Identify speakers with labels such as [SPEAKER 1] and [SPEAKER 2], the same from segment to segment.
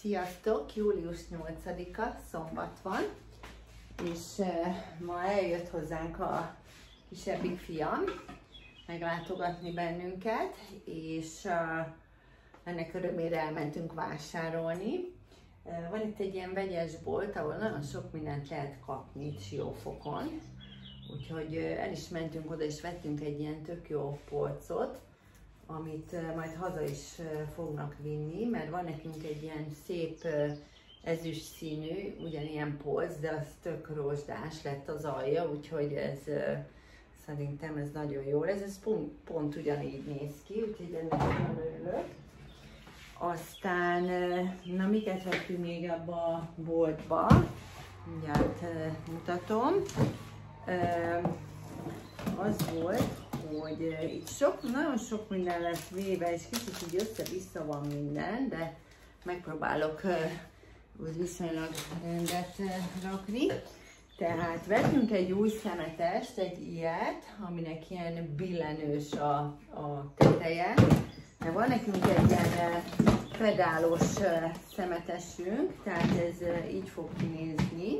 [SPEAKER 1] Sziasztok! Július 8-a, szombat van, és ma eljött hozzánk a kisebbik fiam meglátogatni bennünket, és ennek örömére elmentünk vásárolni. Van itt egy ilyen vegyes bolt, ahol nagyon sok mindent lehet kapni itt Siófokon, úgyhogy el is mentünk oda, és vettünk egy ilyen tök jó polcot, amit majd haza is fognak vinni, mert van nekünk egy ilyen szép ezüst színű, ugyanilyen polc, de az tök rozsdás lett az alja, úgyhogy ez szerintem ez nagyon jó lesz. Ez pont ugyanígy néz ki, úgyhogy ennek nagyon örülök. Aztán, na miket vettünk még ebbe a boltba? Mindjárt mutatom. Az volt, hogy itt nagyon sok minden lesz véve, és kicsit így össze-vissza van minden, de megpróbálok úgy viszonylag rendet rakni. Tehát vettünk egy új szemetest, egy ilyet, aminek ilyen billenős a teteje. De van nekünk egy ilyen pedálos szemetesünk, tehát ez így fog kinézni.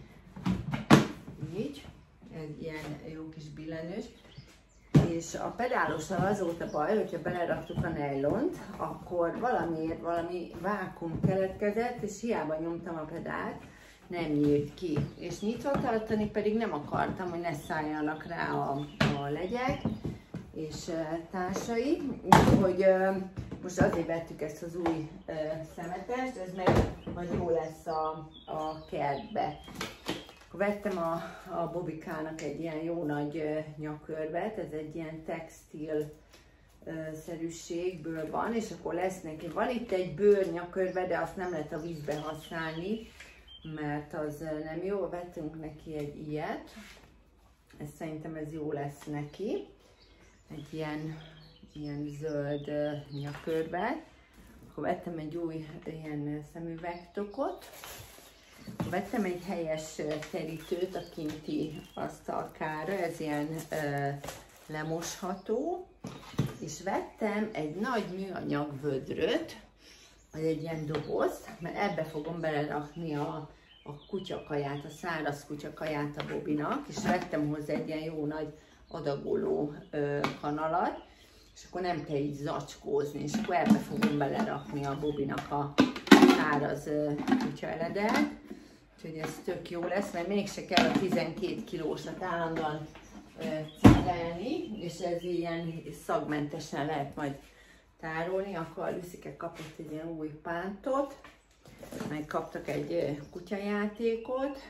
[SPEAKER 1] Így, ez ilyen jó kis billenős. És a pedálossal az volt a baj, hogyha beleraktuk a nejlont, akkor valami vákum keletkezett, és hiába nyomtam a pedált, nem nyílt ki. És nyitva tartani pedig nem akartam, hogy ne szálljanak rá a legyek és társai. Úgyhogy most azért vettük ezt az új szemetest, ez meg majd jó lesz a kertbe. Vettem a Bobikának egy ilyen jó nagy nyakörvet, ez egy ilyen textil szerűségből van, és akkor lesz neki. Van itt egy bőr nyakörve, de azt nem lehet a vízbe használni, mert az nem jó. Vettünk neki egy ilyet, szerintem ez jó lesz neki. Egy ilyen zöld nyakörvet. Akkor vettem egy új ilyen szemüvegtokot. Vettem egy helyes terítőt a kinti asztalkára, ez ilyen lemosható, és vettem egy nagy műanyag vödröt, vagy egy ilyen dobozt, mert ebbe fogom belerakni a kutyakaját, a száraz kutyakaját a Bobinak, és vettem hozzá egy ilyen jó nagy adagoló kanalat, és akkor nem kell így zacskózni, és akkor ebbe fogom belerakni a Bobinak a száraz kutyaeledet. Úgyhogy ez tök jó lesz, mert mégse kell a 12 kilósat állandóan cipelni, és ez ilyen szagmentesen lehet majd tárolni. Akkor a Lüszike kapott egy ilyen új pántot, meg kaptak egy kutyajátékot.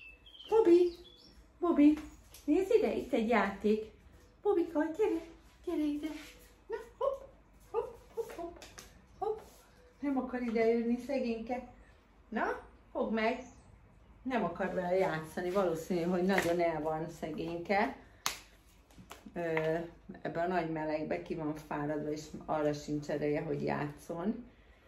[SPEAKER 1] Bobi, nézd ide, itt egy játék. Bobika, gyere ide. Na, hopp. Nem akar ide jönni, szegényke. Na, fogd meg. Nem akar vele játszani, valószínű, hogy nagyon el van szegényke. Ebben a nagy melegben ki van fáradva, és arra sincs ereje, hogy játszon.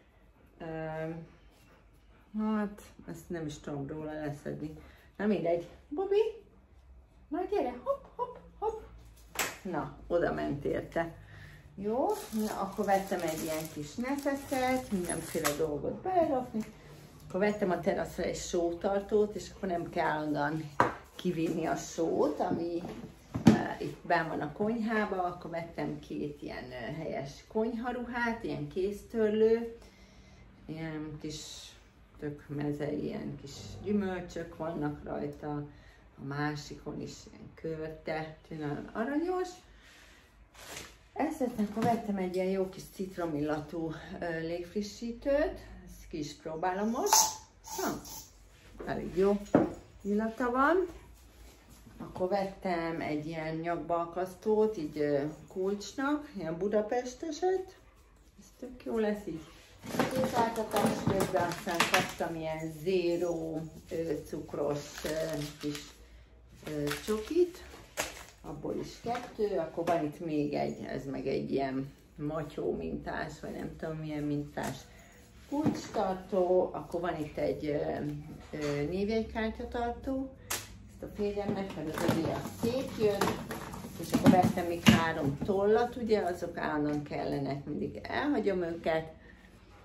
[SPEAKER 1] Hát, ezt nem is tudom róla leszedni. Na mindegy. Bobi, na gyere, hopp. Na, oda ment érte. Jó, na, akkor vettem egy ilyen kis nefeszet, mindenféle dolgot belerakni. Akkor vettem a teraszra egy sótartót, és akkor nem kell állandóan kivinni a sót, ami itt benn van a konyhába. Akkor vettem két ilyen helyes konyharuhát, ilyen kéztörlő, ilyen kis tök meze, ilyen kis gyümölcsök vannak rajta, a másikon is ilyen körte, nagyon aranyos. Ezt akkor vettem egy ilyen jó kis citromillatú légfrissítőt, ezt ki is próbálom most. Elég jó illata van. Akkor vettem egy ilyen nyakbalkasztót, így kulcsnak, ilyen budapesteset. Ez tök jó lesz így készáltatás közben. Aztán kaptam ilyen zéró cukros kis csokit. Abból is 2. Akkor van itt még egy, ez meg egy ilyen matyó mintás, vagy nem tudom milyen mintás kulcstartó. Akkor van itt egy névjegykártyatartó. Ezt a férjemnek, mert az azért szétjön. És akkor vettem még 3 tollat, ugye, azok állandóan kellenek, mindig elhagyom őket.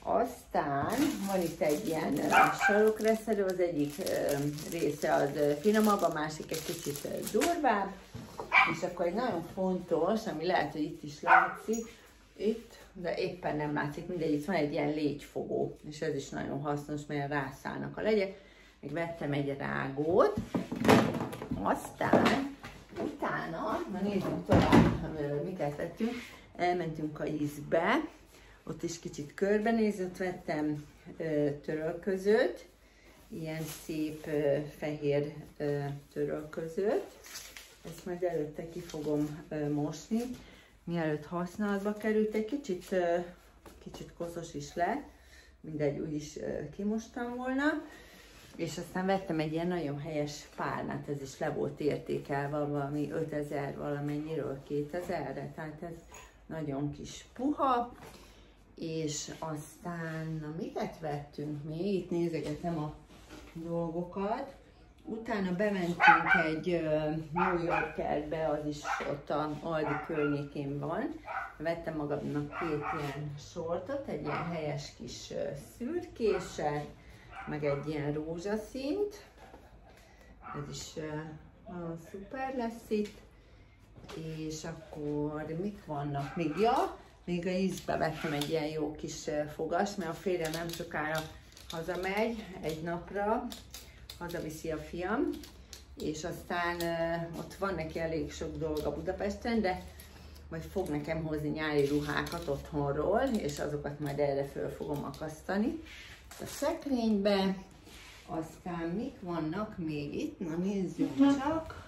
[SPEAKER 1] aztán van itt egy ilyen sarokreszelő, az egyik része az finomabb, a másik egy kicsit durvább. És akkor egy nagyon fontos, ami lehet, hogy itt is látszik, itt, de éppen nem látszik, mindegy, itt van egy ilyen légyfogó, és ez is nagyon hasznos, mert rászállnak a legyek. Még vettem egy rágót, aztán utána, na nézzük tovább, miket vettünk, elmentünk a ízbe, ott is kicsit körbenézni, ott vettem törölközőt, ilyen szép fehér törölközőt, ezt majd előtte ki fogom mosni, mielőtt használatba került, egy kicsit koszos is lett, mindegy, úgyis kimostam volna. És aztán vettem egy ilyen nagyon helyes párnát, ez is le volt értékelve valami 5000 valamennyiről 2000-re, tehát ez nagyon kis puha. És aztán, na miket vettünk még? Itt nézegetem a dolgokat. Utána bementünk egy New Yorkerbe, az is ott a Aldi környékén van. Vettem magamnak 2 ilyen sortot, egy ilyen helyes kis szürkéset, meg egy ilyen rózsaszínt. Ez is nagyon szuper lesz itt. És akkor mik vannak még? Ja, még a ízbe vettem egy ilyen jó kis fogas, mert a férjem nem sokára hazamegy egy napra, hazaviszi a fiam, és aztán ott van neki elég sok dolga Budapesten, de majd fog nekem hozni nyári ruhákat otthonról, és azokat majd erre föl fogom akasztani a szekrénybe. Aztán mik vannak még itt? Na nézzük csak.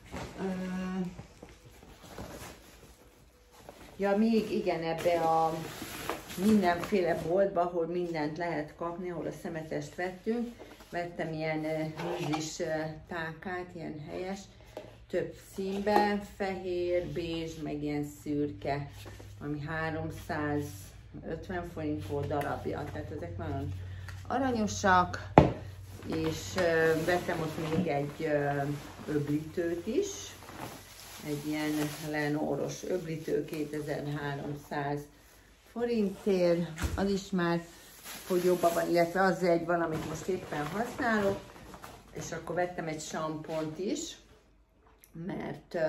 [SPEAKER 1] Ja, még igen, ebbe a mindenféle boltba, ahol mindent lehet kapni, ahol a szemetest vettünk, vettem ilyen rizs tálkát, ilyen helyes, több színben, fehér, bézs, meg ilyen szürke, ami 350 forint volt darabja, tehát ezek nagyon aranyosak, és vettem ott még egy öblítőt is, egy ilyen Lenoros öblítő 2300 forintért, az is már fogyóban van, illetve az egy van, amit most éppen használok, és akkor vettem egy sampont is, mert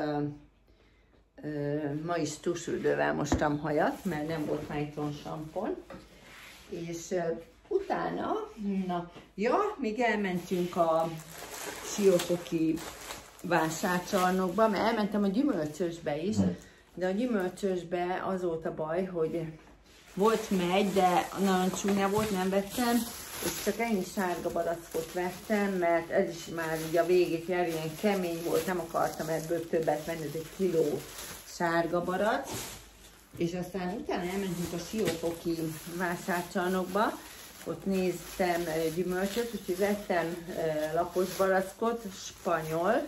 [SPEAKER 1] ma is tusüldővel mostam hajat, mert nem volt már itthon sampon, és utána, na, ja, még elmentünk a Siófoki vásárcsarnokba, mert elmentem a gyümölcsösbe is, de a gyümölcsösbe az volt a baj, hogy volt megy, de nagyon csúnya volt, nem vettem, és csak ennyi sárga barackot vettem, mert ez is már ugye a végét jár, ilyen kemény volt, nem akartam ebből többet venni, ez egy kiló sárga barack. És aztán utána elmentünk a Siófoki vásárcsarnokba, ott néztem gyümölcsöt, úgyhogy vettem lapos barackot, spanyol,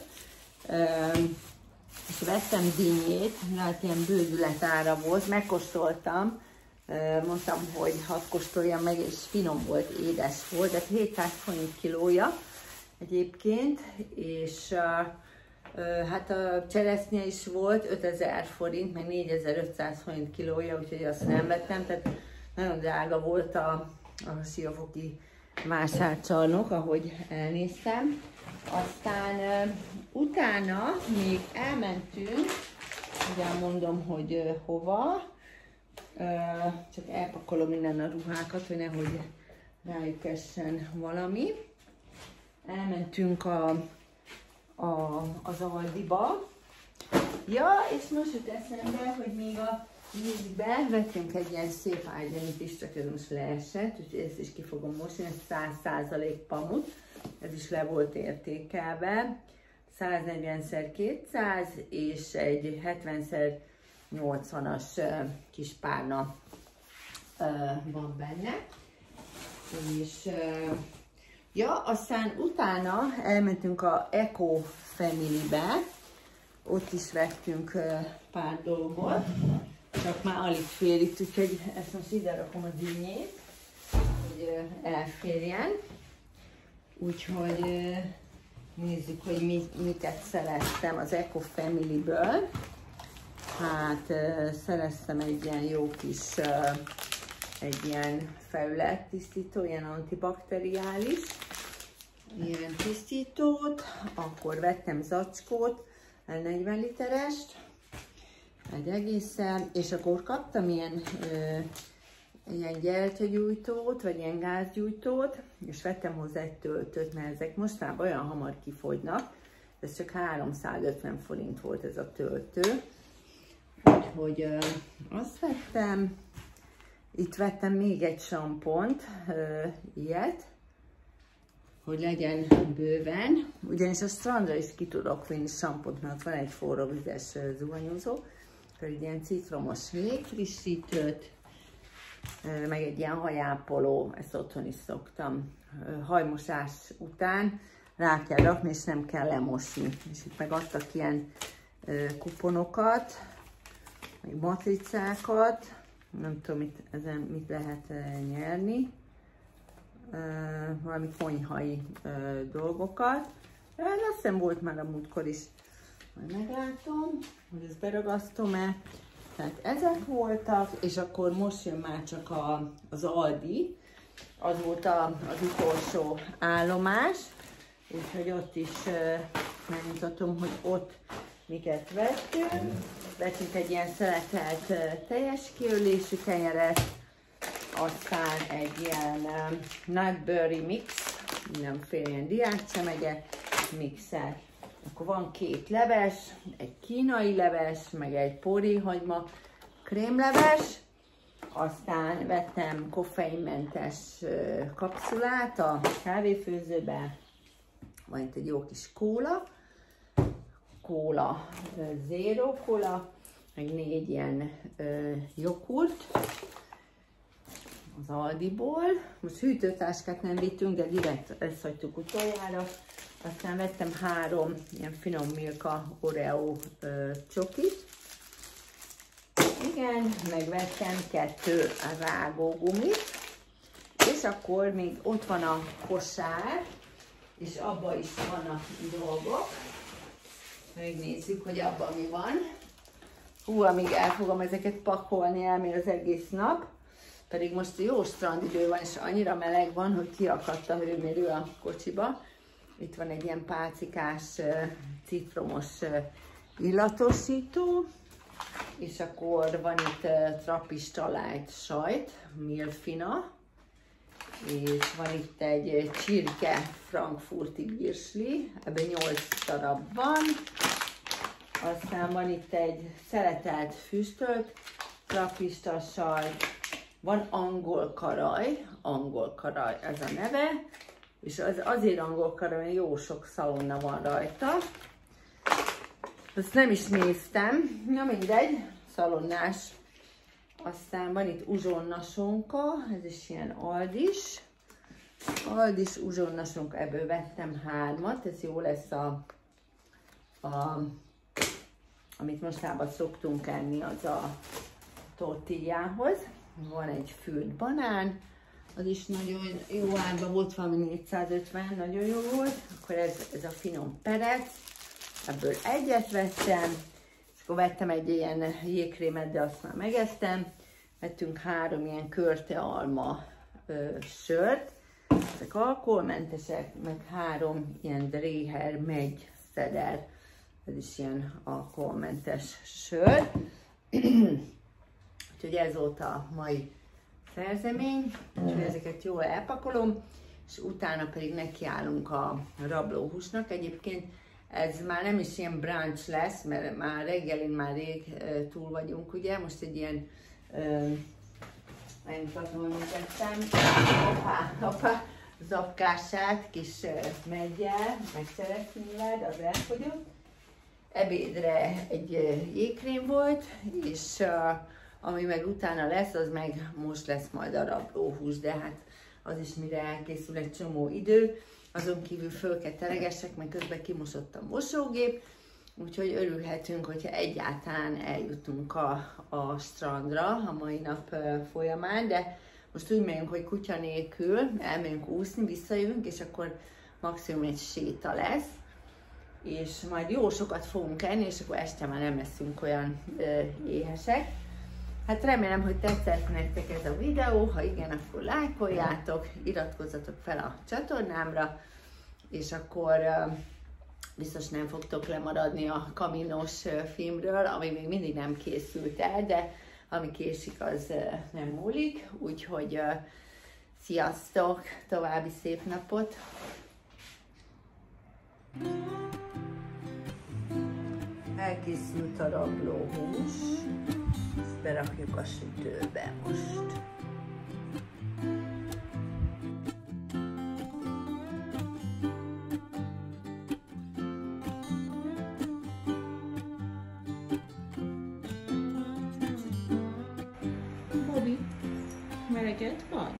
[SPEAKER 1] és vettem dinnyét, hát ilyen bődület ára volt, megkóstoltam, mondtam, hogy hadd kóstoljam meg, és finom volt, édes volt, de 700 forint kilója egyébként, és hát a cseresznye is volt 5000 forint, meg 4500 forint kilója, úgyhogy azt nem vettem, tehát nagyon drága volt a Siófoki vásárcsarnok, ahogy elnéztem. Aztán utána még elmentünk, ugye mondom, hogy hova, csak elpakolom innen a ruhákat, hogy nehogy rájuk essen valami. Elmentünk az Aldiba. Ja, és most jut eszembe, hogy még a vízbe vettünk egy ilyen szép ágynemit is, csak ez most leesett, úgyhogy ezt is ki fogom mosni, ez 100% pamut, ez is le volt értékelve, 140x200 és egy 70x80-as kis párna van benne. És ja, aztán utána elmentünk a Eco Family-be, ott is vettünk pár dolgot, csak már alig fér itt, úgyhogy ezt most ide rakom a dinnyét, hogy elférjen. Úgyhogy nézzük, hogy miket szereztem az Eco Family-ből. Hát szereztem egy ilyen jó kis egy ilyen felülettisztító, ilyen antibakteriális, ilyen tisztítót, akkor vettem zacskót, 40 literest, egy egészen, és akkor kaptam ilyen gyertyagyújtót, vagy ilyen gázgyújtót, és vettem hozzá egy töltőt, mert ezek mostában olyan hamar kifogynak, ez csak 350 forint volt ez a töltő, úgyhogy azt vettem. Itt vettem még egy sampont, ilyet, hogy legyen bőven, ugyanis a strandra is ki tudok vinni sampont, mert van egy forró vizes zuhanyozó, akkor egy ilyen citromos légfrissítőt, meg egy ilyen hajápoló, ezt otthon is szoktam. Hajmosás után rá kell rakni, és nem kell lemosni. És itt meg adtak ilyen kuponokat, meg matricákat, nem tudom, ezen mit lehet nyerni, valami konyhai dolgokat. Azt hiszem volt már a múltkor is, majd meglátom, hogy ezt beragasztom-e. Tehát ezek voltak, és akkor most jön már csak az Aldi, az volt az utolsó állomás, úgyhogy ott is megmutatom, hogy ott miket vettünk. Vettünk egy ilyen szeletelt teljes kiölésű kenyeret, aztán egy ilyen nutbury mix, mindenféle ilyen diákcsemege mixet. Akkor van 2 leves, egy kínai leves, meg egy póréhagyma krémleves, aztán vettem koffeinmentes kapszulát a kávéfőzőbe, van itt egy jó kis kóla, zero kóla, meg 4 ilyen joghurt az Aldiból. Most hűtőtáskát nem vittünk, de direkt ezt hagytuk utoljára. Aztán vettem 3 ilyen finom Milka Oreo csokit. Igen, megvettem 2 rágógumit. És akkor még ott van a kosár, és abban is vannak dolgok. Megnézzük, hogy abban mi van. Hú, amíg el fogom ezeket pakolni, elmér az egész nap. Pedig most jó strandidő van, és annyira meleg van, hogy kiakadtam hőmérő a kocsiba. Itt van egy ilyen pálcikás, citromos illatosító, és akkor van itt Trappista Light sajt, Milfina, és van itt egy csirke frankfurti virsli, ebben 8 darab van. Aztán van itt egy szeletelt füstölt Trappista sajt, van angol karaj ez a neve, és az azért angol karaj, mert jó sok szalonna van rajta. Ezt nem is néztem, na mindegy, szalonnás. Aztán van itt uzsonnasonka, ez is ilyen Aldis uzsonnasonka, ebből vettem 3-at, ez jó lesz amit mostában szoktunk enni, az a tortillához. Van egy fült banán, az is nagyon jó árban volt, valami 450, nagyon jó volt. Akkor ez a finom perec, ebből 1-et vettem, és akkor vettem egy ilyen jégkrémet, de azt már megeztem. Vettünk 3 ilyen körte alma sört, ezek alkoholmentesek, meg 3 ilyen Dreher megy szeder, ez is ilyen alkoholmentes sör. Úgyhogy ez volt a mai szerzemény, úgyhogy ezeket jól elpakolom, és utána pedig nekiállunk a rablóhúsnak. Egyébként ez már nem is ilyen brunch lesz, mert már reggelin már rég túl vagyunk, ugye? Most egy ilyen, megmutatom, hogy tettem, apá zapkását, kis meggyel, meg cseresznyével, de az elfogyott. Ebédre egy jégkrém volt, és ami meg utána lesz, az meg most lesz majd a rablóhús, de hát az is mire elkészül egy csomó idő. Azon kívül föl kell teregessek, meg közben kimosott a mosógép, úgyhogy örülhetünk, hogyha egyáltalán eljutunk a strandra a mai nap folyamán, de most úgy megyünk, hogy kutya nélkül, elmegyünk úszni, visszajövünk, és akkor maximum egy séta lesz, és majd jó sokat fogunk enni, és akkor este már nem leszünk olyan éhesek. Hát remélem, hogy tetszett nektek ez a videó, ha igen, akkor lájkoljátok, iratkozzatok fel a csatornámra, és akkor biztos nem fogtok lemaradni a kaminós filmről, ami még mindig nem készült el, de ami késik, az nem múlik, úgyhogy sziasztok, további szép napot! Elkészült a rablóhús, ezt berakjuk a sütőbe most.
[SPEAKER 2] Bobby, meleged van?